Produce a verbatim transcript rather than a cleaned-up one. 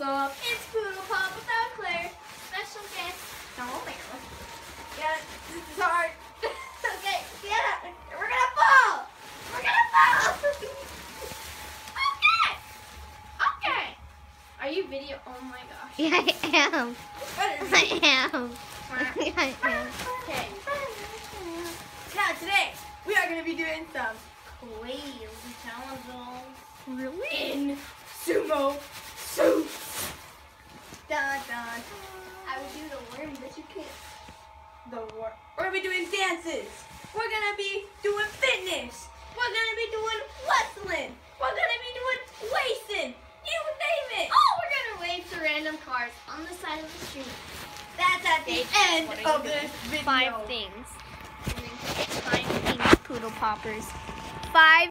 up? It's Poodle Pop without Claire. Special guest. No, yeah, this is hard. Okay, yeah, we're gonna fall. We're gonna fall. Okay. Okay. Are you video? Oh my gosh. Yeah, I am. I am. I am. Okay. Now today we are gonna be doing some crazy challenges. Really? In sumo suits. Dun, dun. I would do the worm, but you can't. The worm. We're gonna be doing dances. We're gonna be doing fitness. We're gonna be doing wrestling. We're gonna be doing racing. You name it. Oh, we're gonna wave to random cars on the side of the street. That's at the Dave, end what are you of doing? this video. Five things. Five Five things, poodle poppers. Five